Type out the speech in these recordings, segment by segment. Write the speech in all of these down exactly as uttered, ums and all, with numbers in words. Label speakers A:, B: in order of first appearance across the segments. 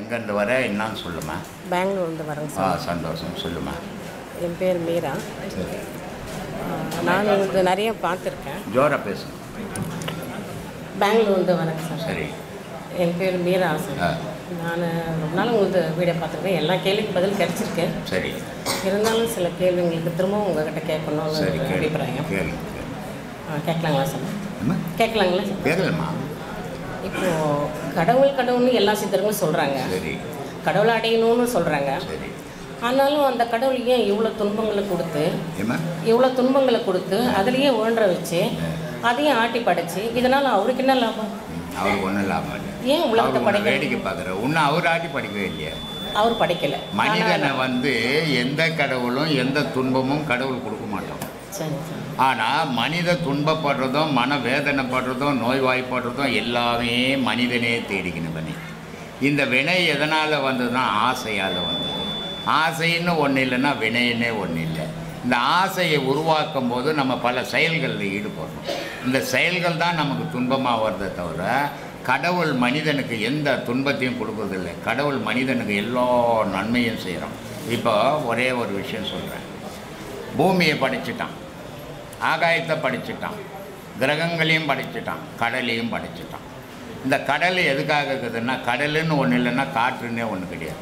A: எங்கேருந்து வர என்னன்னு சொல்லுமா?
B: பெங்களூர்லேருந்து வரேங்க
A: ஆ
B: சார்.
A: சந்தோஷம், சொல்லுமா.
B: என் பேர் மீரா.
A: சரி,
B: நான் உங்களுக்கு நிறைய பார்த்துருக்கேன்.
A: ஜோரா பேசு.
B: பெங்களூர்லேருந்து வரேங்க சார்.
A: சரி.
B: என் பேர் மீரா சார்.
A: ஆ
B: நான் ரொம்ப நாள் உங்களுக்கு வீடியோ பார்த்துருக்கேன். எல்லா கேள்விக்கும் பதில் கிடச்சிருக்கு.
A: சரி
B: இருந்தாலும் சில கேள்விங்களுக்கு திரும்பவும் உங்கள்கிட்ட கேட்கணும்னு
A: சரி
B: ஒரு
A: கேளு
B: அபிப்பிராயம்.
A: கேளு
B: ஆ, கேட்கலாங்களா சார்?
A: அம்மா
B: கேட்கலாங்களா சார்?
A: கேட்கலம்மா.
B: இப்போது கடவுள் கடவுள்னு எல்லா சித்தர்களும் சொல்கிறாங்க.
A: சரி
B: கடவுளை அடையணும்னு சொல்கிறாங்க.
A: சரி.
B: ஆனாலும் அந்த கடவுள் ஏன் இவ்வளோ துன்பங்களை கொடுத்து
A: ஏம்மா
B: இவ்வளோ துன்பங்களை கொடுத்து அதுலேயே உழன்ற வச்சு அதையும் ஆட்டி படைச்சு இதனால் அவருக்கு என்ன லாபம்?
A: அவருக்கு ஒன்றும் லாபம் இல்லை.
B: ஏன் உலகத்தை
A: அவர்
B: படைக்க
A: வேடிக்கை பார்க்குற இன்னும் அவர் ஆட்டி படிக்கவே இல்லையா?
B: அவர் படைக்கலை.
A: மனிதனை வந்து எந்த கடவுளும் எந்த துன்பமும் கடவுள் கொடுக்க மாட்டோம்.
B: சரி சரி.
A: ஆனால் மனித துன்பப்படுறதும் மன வேதனைப்படுறதும் நோய்வாய்ப்படுறதும் எல்லாமே மனிதனே தேடிக்கணும் வினை. இந்த வினை எதனால் வந்ததுன்னா ஆசையால் வந்தது. ஆசைன்னு ஒன்று இல்லைன்னா வினைன்னே ஒன்று இல்லை. இந்த ஆசையை உருவாக்கும் போது நம்ம பல செயல்களில் ஈடுபடுறோம். இந்த செயல்கள் தான் நமக்கு துன்பமாக வருதே தவிர கடவுள் மனிதனுக்கு எந்த துன்பத்தையும் கொடுக்கறதில்லை. கடவுள் மனிதனுக்கு எல்லா நன்மையும் செய்கிறோம். இப்போ ஒரே ஒரு விஷயம் சொல்கிறேன். பூமியை படைச்சிட்டான், ஆகாயத்தை படைச்சிட்டான், கிரகங்களையும் படைச்சிட்டான், கடலையும் படைச்சிட்டான். இந்த கடல் எதுக்காக இருக்குதுன்னா கடலுன்னு ஒன்று இல்லைன்னா காற்றுன்னே ஒன்று கிடையாது.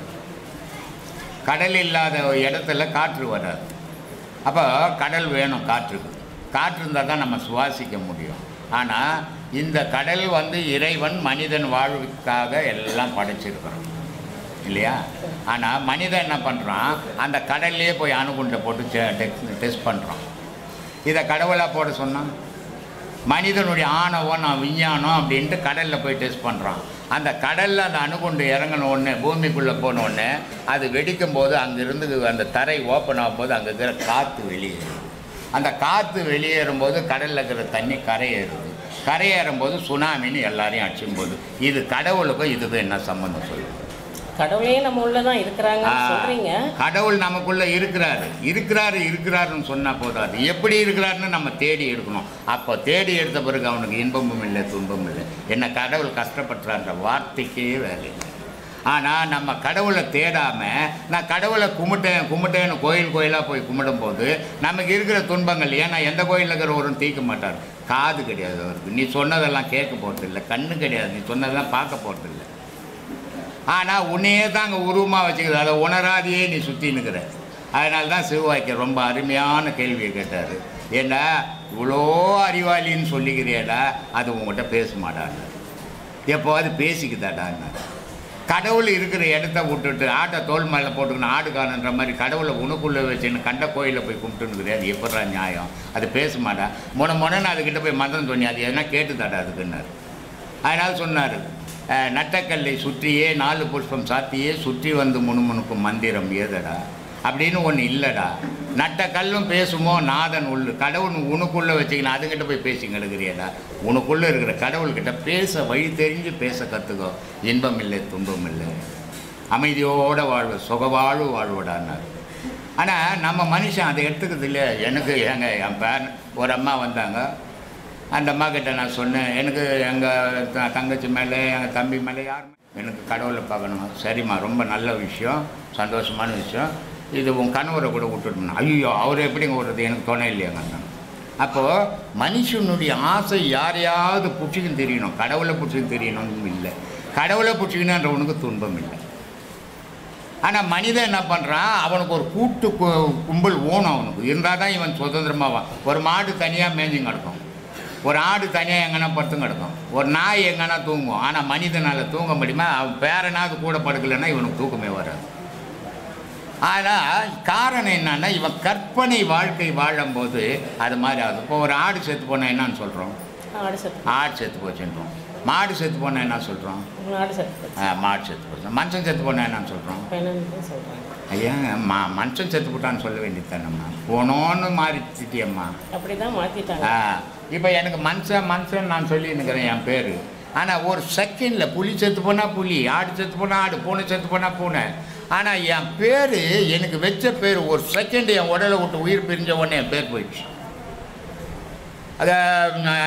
A: கடல் இல்லாத இடத்துல காற்று வராது. அப்போ கடல் வேணும் காற்றுக்கு. காற்று இருந்தால் தான் நம்ம சுவாசிக்க முடியும். ஆனால் இந்த கடல் வந்து இறைவன் மனிதன் வாழ்வுக்காக எல்லாம் படைச்சிருக்கிறோம் இல்லையா? ஆனால் மனிதன் என்ன பண்ணுறான், அந்த கடல்லையே போய் அணுகுண்டை போட்டு டெஸ்ட் பண்ணுறான். இதை கடவுளாக போட சொன்னான். மனிதனுடைய ஆணவம் நான் விஞ்ஞானம் அப்படின்ட்டு கடலில் போய் டெஸ்ட் பண்ணுறான். அந்த கடலில் அந்த அணுகுண்டு இறங்கின உடனே பூமிக்குள்ளே போன உடனே அது வெடிக்கும் போது அங்கேருந்து அந்த தரை ஓப்பன் ஆகும்போது அங்கே இருக்கிற காற்று வெளியேறுது. அந்த காற்று வெளியேறும்போது கடலில் இருக்கிற தண்ணி கரையேறுது. கரையேறும்போது சுனாமின்னு எல்லாரையும் அடிச்சும் போது இது கடவுளுக்கும் இதுக்கும் என்ன சம்மந்தம் சொல்லுது?
B: கடவுளே நம்ம உள்ளதான் இருக்கிறாங்க சொல்றீங்க.
A: கடவுள் நமக்குள்ள இருக்கிறாரு இருக்கிறாரு இருக்கிறாருன்னு சொன்னா போதாது. எப்படி இருக்கிறாருன்னு நம்ம தேடி எடுக்கணும். அப்போ தேடி எடுத்த பிறகு அவனுக்கு இன்பமும் இல்லை துன்பமும் இல்லை. என்ன கடவுள் கஷ்டப்படுறான்ற வார்த்தைக்கே வேலை இல்லை. ஆனால் நம்ம கடவுளை தேடாமல் நான் கடவுளை கும்பிட்டேன் கும்பிட்டேன்னு கோயில் கோயிலாக போய் கும்பிடும் போது நமக்கு இருக்கிற துன்பங்கள் ஏன்னா எந்த கோயிலில் இருக்கிறவரும் தீர்க்க மாட்டார். காது கிடையாது அவருக்கு, நீ சொன்னதெல்லாம் கேட்க போகிறது இல்லை. கண்ணு கிடையாது, நீ சொன்னதெல்லாம் பார்க்க போகிறது இல்லை. ஆனால் உன்னையே தான் அங்கே உருவமாக வச்சுக்கிறது. அதை உணராதையே நீ சுற்றி நிற்கிற. அதனால தான் சிவவாக்கியர் ரொம்ப அருமையான கேள்வியை கேட்டார். ஏண்டா இவ்வளோ அறிவாளின்னு சொல்லிக்கிறியடா, அது உங்கள்கிட்ட பேச மாட்டான்னு. எப்போவாது பேசிக்குதாடான்னு. கடவுள் இருக்கிற இடத்த விட்டுட்டு ஆட்டை தோல் மேலே போட்டுக்கணும் ஆடு காணுன்ற மாதிரி கடவுளை உனக்குள்ளே வச்சுன்னு கண்ட கோயிலில் போய் கும்பிட்டுன்னு அது எப்படா நியாயம்? அது பேச மாட்டா. முன முனன்னு அதுக்கிட்ட போய் மந்திரம் சொன்னி அது எதனா கேட்டுதாடா அதுக்குன்னாரு. அதனால் சொன்னார், நட்டக்கல்லை சுற்றியே நாலு புஷ்பம் சாத்தியே சுற்றி வந்து முணுமுணுக்கும் மந்திரம் ஏதடா அப்படின்னு ஒன்று இல்லைடா. நட்ட கல்லும் பேசுமோ நாதன் உள்ளு. கடவுள் உனக்குள்ளே வச்சுக்கணும் அதுக்கிட்ட போய் பேசி கிடக்குறியடா. உனக்குள்ளே இருக்கிற கடவுள்கிட்ட பேச வழி தெரிஞ்சு பேச கற்றுக்கோ. இன்பம் இல்லை துன்பம் இல்லை, அமைதியோடு வாழ்வு சுகவாழ்வு வாழ்வுடான்னார். ஆனால் நம்ம மனுஷன் அதை எடுத்துக்கிறது இல்லையா? எனக்கு எங்க என் பேர் ஒரு அம்மா வந்தாங்க. அந்த அம்மா கிட்ட நான் சொன்னேன், எனக்கு எங்கள் தங்கச்சி மேலே எங்கள் தம்பி மேலே யாருமே எனக்கு கடவுளை பார்க்கணும். சரிம்மா, ரொம்ப நல்ல விஷயம், சந்தோஷமான விஷயம். இது உன் கணவரை கூட விட்டுட்டோம்னா ஐயோ அவர் எப்படிங்க விடுறது, எனக்கு துணை இல்லையாங்க. அப்போது மனுஷனுடைய ஆசை யாரையாவது பிடிச்சிக்கின்னு தெரியணும், கடவுளை பிடிச்சிக்கின்னு தெரியணும்னு இல்லை. கடவுளை பிடிச்சிக்கணுன்றவனுக்கு துன்பம் இல்லை. ஆனால் மனிதன் என்ன பண்ணுறான், அவனுக்கு ஒரு கூட்டு கும்பல் ஓணும். அவனுக்கு இருந்தால் தான் இவன் சுதந்திரமாவான். ஒரு மாடு தனியாக மேய்ஞ்சி கிடக்கும், ஒரு ஆடு தனியாக எங்கன்னா படுத்து கிடக்கும், ஒரு நாய் எங்கன்னா தூங்கும். ஆனால் மனிதனால் தூங்க முடியுமா? அவன் பேரனாவது கூட படுக்கலைன்னா இவனுக்கு தூக்கமே வராது. ஆனால் காரணம் என்னன்னா இவன் கற்பனை வாழ்க்கை வாழும்போது அது மாதிரி ஆகுது. இப்போ ஒரு ஆடு செத்து போனால் என்னன்னு சொல்கிறோம்?
B: ஆடு செத்து
A: ஆடு செத்து போச்சுன்றோம். மாடு செத்து போனால் என்ன சொல்கிறோம்?
B: மாடு செத்து
A: மாடு செத்து போச்சு. மனுஷன் செத்து போனால் என்னன்னு சொல்கிறோம்?
B: சொல்கிறேன்.
A: ஐயா மா மனுஷன் செத்து போட்டான்னு சொல்ல வேண்டியதானம்மா, போனோன்னு மாறிச்சிட்டியம்மா.
B: அப்படி தான் மாற்றிட்டாங்க.
A: ஆ இப்போ எனக்கு மனுஷன் மனுஷன் நான் சொல்லி நிற்கிறேன் என் பேர். ஆனால் ஒரு செகண்டில் புலி செத்து போனால் புலி, ஆடு செத்து போனால் ஆடு, பூனை செத்து போனால் பூனை. ஆனால் என் பேர் எனக்கு வச்ச பேர் ஒரு செகண்ட் என் உடலை விட்டு உயிர் பிரிஞ்ச உடனே என் பேர் போயிடுச்சு. அதை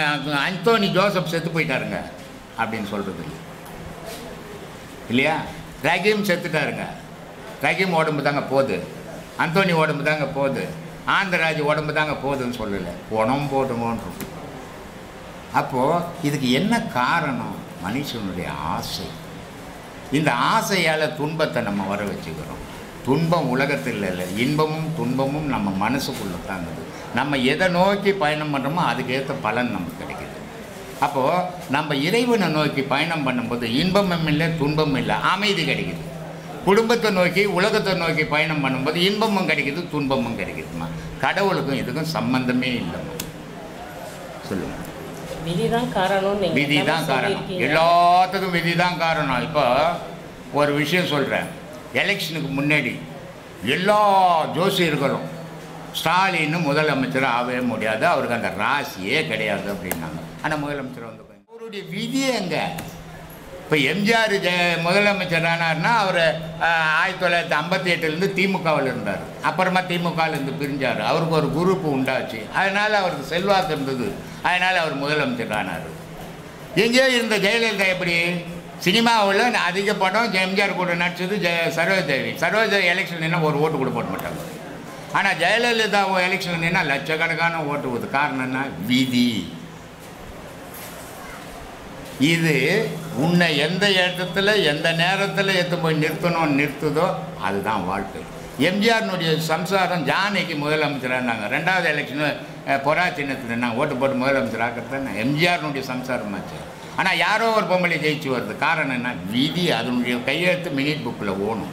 A: அந்தோனி ஜோசப் செத்து போயிட்டாருங்க அப்படின்னு சொல்கிறது இல்லையா? ரஹீம் செத்துட்டாருங்க. ரஹீம் உடம்பு தாங்க போகுது, அந்தோனி உடம்பு தாங்க போகுது, ஆந்திராஜ் உடம்பு தாங்க போகுதுன்னு சொல்லலை, உணம் போடுங்கன்றோம். அப்போது இதுக்கு என்ன காரணம்? மனுஷனுடைய ஆசை. இந்த ஆசையால் துன்பத்தை நம்ம வர வச்சுக்கிறோம். துன்பம் உலகத்தில் இல்லை, இன்பமும் துன்பமும் நம்ம மனசுக்குள்ளே தாங்குது. நம்ம எதை நோக்கி பயணம் பண்ணுறோமோ அதுக்கேற்ற பலன் நமக்கு கிடைக்குது. அப்போது நம்ம இறைவனை நோக்கி பயணம் பண்ணும்போது இன்பமும் இல்லை துன்பமும் இல்லை, அமைதி கிடைக்குது. குடும்பத்தை நோக்கி உலகத்தை நோக்கி பயணம் பண்ணும்போது இன்பமும் கிடைக்குது துன்பமும் கிடைக்குதுமா. கடவுளுக்கும் இதுக்கும் சம்பந்தமே இல்லைம்மா. சொல்லுங்கள்.
B: விதிதான் காரணம்.
A: விதி தான் காரணம், எல்லாத்துக்கும் விதி தான் காரணம். இப்போ ஒரு விஷயம் சொல்கிறேன். எலெக்ஷனுக்கு முன்னாடி எல்லா ஜோசியர்களும் ஸ்டாலின் முதலமைச்சர் ஆகவே முடியாது, அவருக்கு அந்த ராசியே கிடையாது அப்படின்னாங்க. ஆனால் முதலமைச்சர் வந்து அவருடைய விதி எங்கே? இப்போ எம்ஜிஆர் ஜெ முதலமைச்சர் ஆனார்னா அவர் ஆயிரத்தி தொள்ளாயிரத்தி ஐம்பத்தி எட்டுலேருந்து திமுகவில் இருந்தார். அப்புறமா திமுகவிலேருந்து பிரிஞ்சார். அவருக்கு ஒரு குரூப் உண்டாச்சு, அதனால் அவருக்கு செல்வாக்கு இருந்தது, அதனால் அவர் முதலமைச்சர் ஆனார். எங்கேயோ இருந்த ஜெயலலிதா எப்படி சினிமாவில் அதிக படம் எம்ஜிஆர் கூட நடிச்சது ஜெ சரோஜதேவி. சரோஜதேவி எலெக்ஷன் நின்னா ஒரு ஓட்டு கூட போட மாட்டாங்க. ஆனால் ஜெயலலிதா எலெக்ஷன் நின்னா லட்சக்கணக்கான ஓட்டு போகுது. காரணம்னா விதி. இது உன்னை எந்த இடத்துல எந்த நேரத்தில் எடுத்து போய் நிறுத்தணும் நிறுத்துதோ அதுதான் வாழ்க்கை. எம்ஜிஆர்னுடைய சம்சாரம் ஜானகி முதலமைச்சராக இருந்தாங்க. ரெண்டாவது எலெக்ஷனு பொறா சின்னத்தில் நான் ஓட்டு போட்டு முதலமைச்சர் ஆக்கிறது தானே எம்ஜிஆர்னுடைய சம்சாரமாச்சு. ஆனால் யாரோ ஒரு பொம்பளை ஜெயிச்சு வருது. காரணம் என்ன? விதி. அதனுடைய கையெழுத்து மினிட் புக்கில் ஓணும்.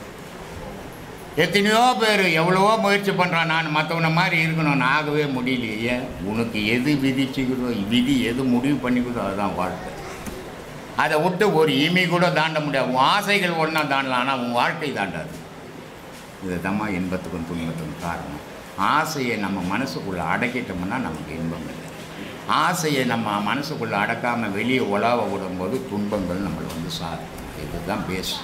A: எத்தனையோ பேர் எவ்வளவோ முயற்சி பண்ணுறான், நான் மற்றவனை மாதிரி இருக்கணும்னு, ஆகவே முடியலையே. உனக்கு எது விதிச்சுக்கிறதோ விதி எது முடிவு பண்ணிக்கிறதோ அதுதான் வாழ்க்கை. அதை விட்டு ஒரு இமி கூட தாண்ட முடியாது. உன் ஆசைகள் ஒன்றா தாண்டலாம், ஆனால் உன் வாழ்க்கை தாண்டாது. இது தாம்மா இன்பத்துக்கும் துன்பத்துக்கும் காரணம். ஆசையை நம்ம மனசுக்குள்ளே அடக்கிட்டோம்னா நமக்கு இன்பம் இல்லை. ஆசையை நம்ம மனசுக்குள்ளே அடக்காமல் வெளியே உலாவ விடும்போது துன்பங்கள் நம்மளை வந்து சாரும். இதுதான் பேஸ்.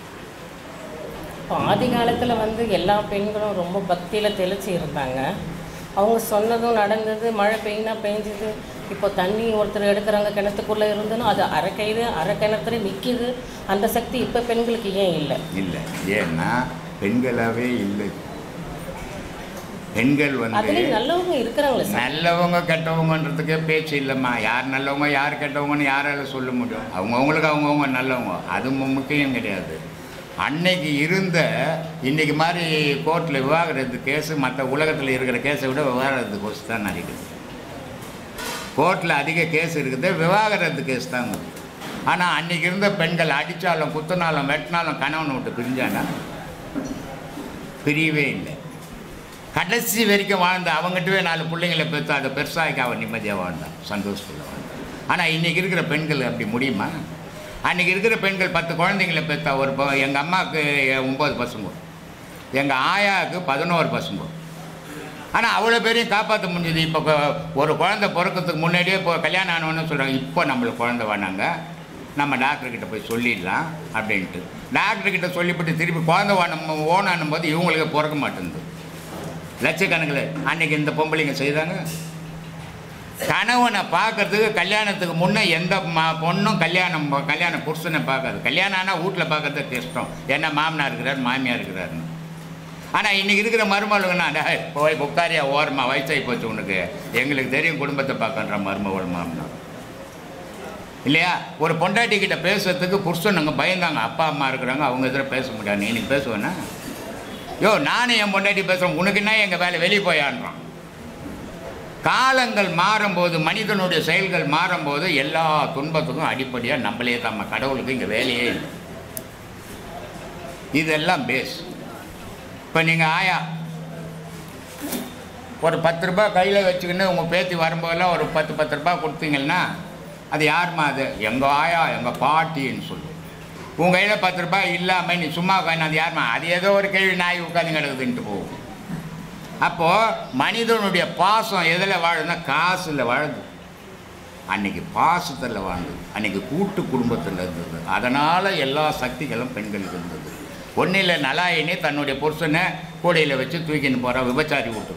B: இப்போ ஆதி காலத்தில் வந்து எல்லா பெண்களும் ரொம்ப பக்தியில் தெளிச்சு இருந்தாங்க. அவங்க சொன்னதும் நடந்தது. மழை பெய்யினா பெஞ்சுது. இப்போ தண்ணி ஒருத்தர் எடுக்கிறாங்க கிணத்துக்குள்ளே இருந்துன்னு அது அரை கைது அரை கிணத்துல நிற்கிது. அந்த சக்தி இப்போ பெண்களுக்கு ஏன் இல்லை? இல்லை,
A: ஏன்னா பெண்களாகவே இல்லை. பெண்கள் வந்து
B: நல்லவங்க இருக்கிறாங்களே.
A: நல்லவங்க கெட்டவங்கன்றதுக்கே பேச்சு இல்லைம்மா. யார் நல்லவங்க யார் கெட்டவங்கன்னு யாரால சொல்ல முடியும்? அவங்கவுங்களுக்கு அவங்கவுங்க நல்லவங்க, அது முக்கியம் கிடையாது. அன்னைக்கு இருந்த இன்றைக்கி மாதிரி கோர்ட்டில் விவாகரத்து கேஸு மற்ற உலகத்தில் இருக்கிற கேஸை விட விவாகரத்து கேஸ் தான் நடக்குது. கோர்ட்டில் அதிக கேஸ் இருக்குது, விவாகரத்து கேஸ் தான். ஆனால் அன்றைக்கி இருந்த பெண்கள் அடித்தாலும் குத்தினாலும் வெட்டினாலும் கணவனை விட்டு பிரிஞ்சானா? பிரியவே இல்லை. கடைசி வரைக்கும் வாழ்ந்த அவங்ககிட்டவே நாலு பிள்ளைங்களை பெற்று அதை பெருசாக்கி அவன் நிம்மதியாக வாழ்ந்தான், சந்தோஷத்தில் வாழ்ந்தான். ஆனால் இன்றைக்கி இருக்கிற பெண்கள் அப்படி முடியுமா? அன்றைக்கி இருக்கிற பெண்கள் பத்து குழந்தைங்களை பெற்றா. ஒரு எங்கள் அம்மாவுக்கு ஒம்பது பசங்க, எங்கள் ஆயாவுக்கு பதினோரு பசங்க. ஆனால் அவ்வளோ பேரையும் காப்பாற்ற முடிஞ்சது. இப்போ ஒரு குழந்தை பிறக்கிறதுக்கு முன்னாடியே இப்போ கல்யாணம் ஆனவன்னு சொல்கிறாங்க, இப்போ நம்மளுக்கு குழந்தை வேணாங்க, நம்ம டாக்டர்கிட்ட போய் சொல்லிடலாம் அப்படின்ட்டு. டாக்டர்கிட்ட சொல்லிவிட்டு திருப்பி குழந்தை வாணும் ஓனானும் போது இவங்களுக்கு பிறக்க மாட்டேங்குது. லட்சக்கணக்கில் அன்றைக்கி இந்த பொம்பளைங்க செய்தாங்க. கணவனை பார்க்கறதுக்கு கல்யாணத்துக்கு முன்னே எந்த மா பொண்ணும் கல்யாணம் கல்யாண புருஷனை பார்க்காது. கல்யாணம் ஆனால் வீட்டில் பார்க்கறதுக்கு இஷ்டம், ஏன்னா மாமனார் இருக்கிறார் மாமியார் இருக்கிறாருன்னு. ஆனால் இன்றைக்கி இருக்கிற மருமகளுக்குன்னா போய் உட்காரியா ஓரமாக வயசாகி போச்சு உனக்கு, எங்களுக்கு தெரியும் குடும்பத்தை பார்க்கன்ற மருமகள் மாமனார் இல்லையா? ஒரு பொண்டாட்டிக்கிட்ட பேசுறதுக்கு புருஷனுங்க பயந்தாங்க. அப்பா அம்மா இருக்கிறாங்க, அவங்க எதிர பேச முடியாது. நீ இன்னைக்கு பேசுவேன்னா யோ நானும் என் பொண்டாட்டி பேசுகிறேன், உனக்கு என்ன எங்கள் வேலை வெளியே போயான்றான். காலங்கள் மாறும்போது மனிதனுடைய செயல்கள் மாறும்போது எல்லா துன்பத்துக்கும் அடிப்படையாக நம்மளே தான். கடவுளுக்கு இங்கே வேலையே இல்லை. இதெல்லாம் பேஸ். இப்போ நீங்கள் ஆயா ஒரு பத்து ரூபா கையில் வச்சுக்கின்னு உங்கள் பேத்தி வரும்போதெல்லாம் ஒரு பத்து பத்து ரூபா கொடுத்தீங்கன்னா அது யாருமா? அது எங்கள் ஆயா எங்கள் பாட்டின்னு சொல்லுவோம். உங்கள் கையில் பத்து ரூபாய் இல்லாமல் நீ சும்மா உட்காந்து அது யாருமா? அது ஏதோ ஒரு கேள்வி நாய் உட்காந்து கிடக்குதுன்ட்டு போகும். அப்போது மனிதனுடைய பாசம் எதில் வாழுதுன்னா காசில் வாழுது. அன்றைக்கி பாசத்தில் வாழ்ந்தது, அன்றைக்கி கூட்டு குடும்பத்தில் இருந்தது. அதனால் எல்லா சக்திகளும் பெண்களுக்கு இருந்தது. ஒன்றும் இல்லை, நலாயினி தன்னுடைய புருஷனை கூடையில் வச்சு தூக்கின்னு போகிறா, விபச்சாரி விட்டுது.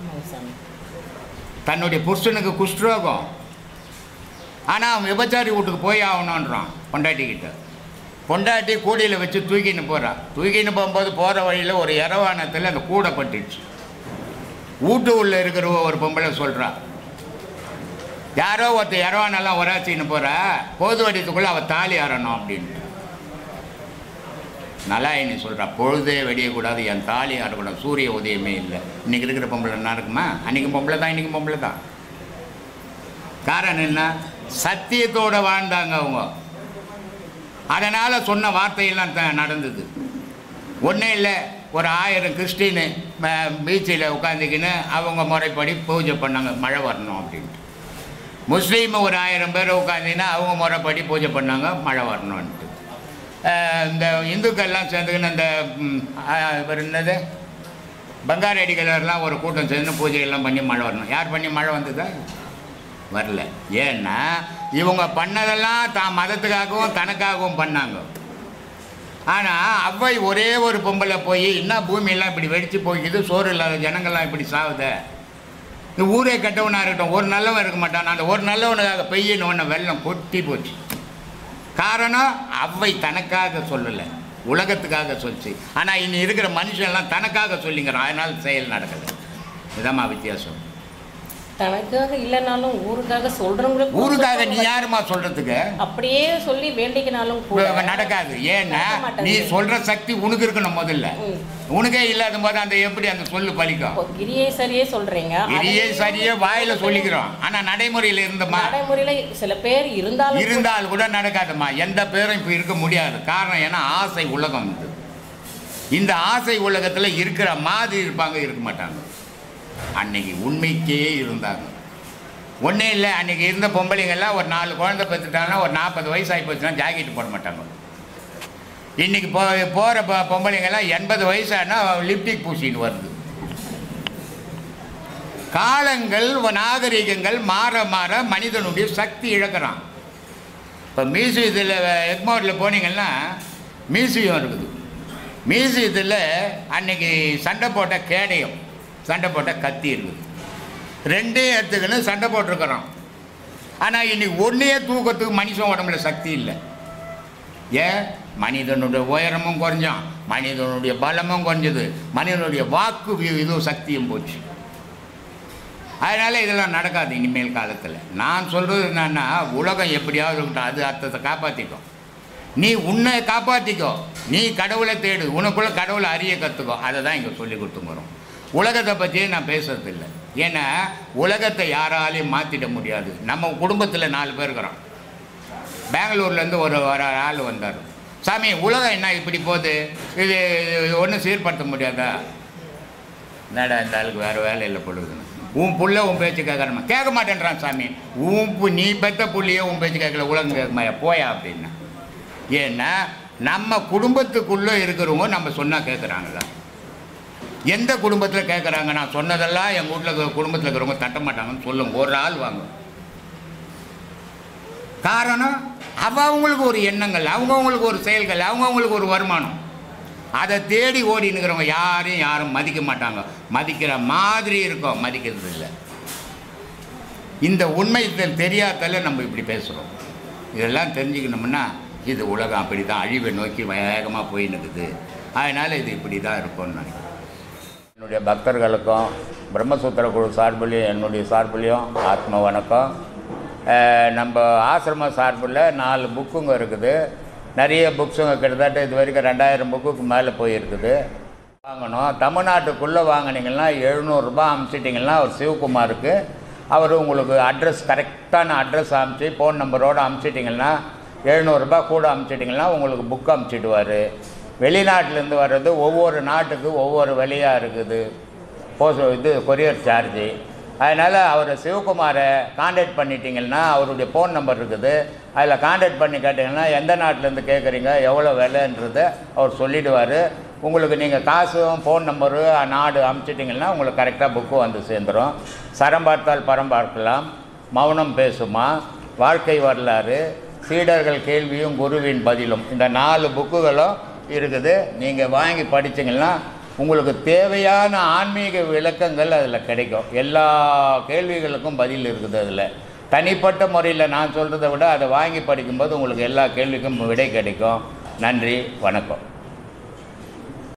A: தன்னுடைய புருஷனுக்கு குஷ்டரோகம், ஆனால் அவன் விபச்சாரி வீட்டுக்கு போய் ஆகணுன்றான் பொண்டாட்டிக்கிட்ட. பொண்டாட்டி கூடையில் வச்சு தூக்கின்னு போகிறான். தூக்கின்னு போகும்போது போகிற வழியில் ஒரு இரவானத்தில் அந்த கூடை பட்டுச்சு. வீட்டு உள்ளே இருக்கிற ஒரு பொம்பளை சொல்கிறான், யாரோ ஒருத்தர் இரவானெல்லாம் உராச்சின்னு போகிறா, போது வடித்துக்குள்ளே அவள் தாலி ஆறணும் அப்படின்ட்டு. நலாயினி சொல்கிறா, பொழுதே வெடியக்கூடாது, என் தாலி ஆறக்கூடாது, சூரிய உதயமே இல்லை. இன்றைக்கி இருக்கிற பொம்பளை என்ன இருக்குமா? அன்றைக்கும் பொம்பளை தான், இன்றைக்கும் பொம்பளை தான். காரணம் என்ன? சத்தியத்தோடு வாழ்ந்தாங்க அவங்க. அதனால் சொன்ன வார்த்தையெல்லாம் த நடந்தது. ஒன்றும் இல்லை, ஒரு ஆயிரம் கிறிஸ்டின்னு பீச்சில் உட்காந்துக்கின்னு அவங்க முறைப்படி பூஜை பண்ணாங்க, மழை வரணும் அப்படின்ட்டு. முஸ்லீம் ஒரு ஆயிரம் பேர் உட்காந்திங்கன்னா அவங்க முறைப்படி பூஜை பண்ணாங்க, மழை வரணுன்ட்டு. இந்த இந்துக்கள்லாம் சேர்ந்துக்கின்னு இந்த இவர் என்னது பங்காரி அடிகளெல்லாம் ஒரு கூட்டம் சேர்ந்து பூஜைகள்லாம் பண்ணி மழை வரணும். யார் பண்ணி மழை வந்ததா? வரல. ஏன்னா இவங்க பண்ணதெல்லாம் தான் மதத்துக்காகவும் தனக்காகவும் பண்ணாங்க. ஆனால் அவ்வை ஒரே ஒரு பொம்பளை போய் இன்னும் பூமியெல்லாம் இப்படி வெடித்து போய்க்குது, சோறு இல்லாத ஜனங்கள்லாம் இப்படி சாகுத, இந்த ஊரே கெட்டவனாக இருக்கட்டும், ஒரு நல்லவன் இருக்க மாட்டான், அந்த ஒரு நல்லவனுக்காக பெய்யணும் ஒன்று வெள்ளம் கொட்டி போச்சு. காரணம் அவ்வை தனக்காக சொல்லலை, உலகத்துக்காக சொல்லிச்சு. ஆனால் இன்னும் இருக்கிற மனுஷன்லாம் தனக்காக சொல்லிங்கிறான், அதனால் செயல் நடக்கலை. இதுதாம்மா வித்தியாசம்.
B: தனக்காக இல்லைனாலும் ஊருக்காக சொல்கிறவங்களுக்கு,
A: ஊருக்காக நீ யாருமா சொல்கிறதுக்கு?
B: அப்படியே சொல்லி வேண்டிக்கினாலும்
A: நடக்காது. ஏன்னா நீ சொல்கிற சக்தி உனக்கு இருக்கணும் முதல்ல. உனக்கே இல்லாத போது அந்த எப்படி அந்த சொல்லு பலிக்கும்?
B: கிரியை சரியே சொல்கிறீங்க,
A: கிரியை சரியே வாயில் சொல்லிக்கிறோம். ஆனால் நடைமுறையில் இருந்தமா,
B: நடைமுறையில் சில பேர் இருந்தாலும்
A: இருந்தால் கூட நடக்காதுமா. எந்த பேரும் இப்போ இருக்க முடியாது. காரணம் ஏன்னா ஆசை உலகம் இது. இந்த ஆசை உலகத்தில் இருக்கிற மாதிரி இருப்பாங்க, இருக்க மாட்டாங்க. அன்னைக்கு உண்மைக்கே இருந்தாங்க. ஒன்றே இல்லை, அன்றைக்கி இருந்த பொம்பளைங்கள்லாம் ஒரு நாலு குழந்தை பெற்றுட்டாங்கன்னா ஒரு நாற்பது வயசு ஆகி போச்சுன்னா ஜாக்கெட்டு போட மாட்டாங்க. இன்றைக்கி போ போகிற பொ பொம்பளைங்கள்லாம் எண்பது வயசானா லிப்டிக் பூசின்னு வருது. காலங்கள் நாகரிகங்கள் மாற மாற மனிதனுடைய சக்தி இழக்கிறான். இப்போ மியூசியத்தில் எக்மோரில் போனீங்கன்னா மியூசியம் இருக்குது. மியூசியத்தில் அன்றைக்கி சண்டை போட்ட கேடயம், சண்டை போட்ட கத்தி இருக்குது. ரெண்டையும் எடுத்துக்கின்னு சண்டை போட்டிருக்கிறோம். ஆனால் இன்னைக்கு ஒன்றையே தூக்கத்துக்கு மனுஷன் உடம்புல சக்தி இல்லை. ஏன்? மனிதனுடைய உயரமும் குறைஞ்சான், மனிதனுடைய பலமும் குறைஞ்சது, மனிதனுடைய வாக்கு இதுவும் சக்தியும் போச்சு. அதனால் இதெல்லாம் நடக்காது இனிமேல் காலத்தில். நான் சொல்கிறது என்னன்னா, உலகம் எப்படியாவது இருக்கட்டும், அது அர்த்தத்தை காப்பாற்றிக்கும். நீ உன்னை காப்பாற்றிக்கோ, நீ கடவுளை தேடு, உனக்குள்ளே கடவுளை அறிய கற்றுக்கோ. அதை தான் இங்கே சொல்லி கொடுத்துங்கிறோம். உலகத்தை பற்றியே நான் பேசுறதில்லை. ஏன்னா உலகத்தை யாராலையும் மாற்றிட முடியாது. நம்ம குடும்பத்தில் நாலு பேர் இருக்கிறோம். பெங்களூர்லேருந்து ஒரு ஒரு ஆள் வந்தார். சாமி, உலகம் என்ன இப்படி போகுது, இது ஒன்றும் சீர்படுத்த முடியாதா? என்னடா இந்த ஆளுக்கு வேறு வேலை இல்லை பொழுதுன்னு. உன் புள்ள உன் பேச்சு கேட்கறமா? கேட்க மாட்டேன்றான் சாமி. உன் நீ பெற்ற புள்ளையே உன் பேச்சு கேட்கல, உலகம் கேட்கமாயா போயா அப்படின்னா. ஏன்னா நம்ம குடும்பத்துக்குள்ளே இருக்கிறவங்க நம்ம சொன்னால் கேட்குறாங்களா? எந்த குடும்பத்தில் கேட்குறாங்க? நான் சொன்னதெல்லாம் எங்கள் வீட்டில் குடும்பத்தில் இருக்கிறவங்க தட்ட மாட்டாங்கன்னு சொல்லுங்க. ஒரு ஆள் வாங்க. காரணம் அவங்களுக்கு ஒரு எண்ணங்கள், அவங்கவுங்களுக்கு ஒரு செயல்கள், அவங்கவுங்களுக்கு ஒரு வருமானம். அதை தேடி ஓடினுக்கிறவங்க யாரையும் யாரும் மதிக்க மாட்டாங்க. மதிக்கிற மாதிரி இருக்கும், மதிக்கிறது இல்லை. இந்த உண்மை தெரியாதால நம்ம இப்படி பேசுகிறோம். இதெல்லாம் தெரிஞ்சுக்கணும்னா இது உலகம் அப்படி தான் அழிவை நோக்கி வேகமாக போயின்னுக்குது. அதனால் இது இப்படி தான் இருக்கும்னு நினைக்கிறேன். என்னுடைய பக்தர்களுக்கும் பிரம்மசூத்திர குழு சார்பிலையும் என்னுடைய சார்பிலையும் ஆத்ம வணக்கம். நம்ம ஆசிரம சார்பில் நாலு புக்குங்க இருக்குது. நிறைய புக்ஸுங்க கிட்டத்தட்ட இது வரைக்கும் ரெண்டாயிரம் புக்குக்கு மேலே போயிருக்குது. வாங்கணும். தமிழ்நாட்டுக்குள்ளே வாங்கினீங்கன்னா எழுநூறுபா அனுப்பிச்சிட்டிங்கன்னா அவர் சிவகுமாருக்கு அவர் உங்களுக்கு அட்ரஸ் கரெக்டான அட்ரஸ் அனுப்பிச்சி ஃபோன் நம்பரோடு அனுப்பிச்சிட்டிங்கன்னா எழுநூறுபா கூட அனுப்பிச்சிட்டிங்கன்னா உங்களுக்கு புக் அனுப்பிச்சிடுவார். வெளிநாட்டிலேருந்து வர்றது ஒவ்வொரு நாட்டுக்கு ஒவ்வொரு விலையாக இருக்குது போஸ்ட் இது கொரியர் சார்ஜு. அதனால் அவர் சிவகுமாரை கான்டாக்ட் பண்ணிட்டீங்கன்னா அவருடைய ஃபோன் நம்பர் இருக்குது. அதில் கான்டாக்ட் பண்ணி கேட்டிங்கன்னா எந்த நாட்டிலேருந்து கேட்குறீங்க, எவ்வளோ விலைன்றதை அவர் சொல்லிவிடுவார். உங்களுக்கு நீங்கள் காசும் ஃபோன் நம்பரு நாடு அனுப்பிச்சிட்டிங்கன்னா உங்களுக்கு கரெக்டாக புக்கு வந்து சேர்ந்துடும். சரம் பார்த்தால் பரம் பார்க்கலாம், மௌனம் பேசுமா, வாழ்க்கை வரலாறு, சீடர்கள் கேள்வியும் குருவின் பதிலும், இந்த நாலு புக்குகளும் இருக்குது. நீங்கள் வாங்கி படித்தீங்கன்னா உங்களுக்கு தேவையான ஆன்மீக விளக்கங்கள் அதில் கிடைக்கும். எல்லா கேள்விகளுக்கும் பதில் இருக்குது அதில். தனிப்பட்ட முறையில் நான் சொல்கிறத விட அதை வாங்கி படிக்கும்போது உங்களுக்கு எல்லா கேள்விக்கும் விடை கிடைக்கும். நன்றி, வணக்கம்.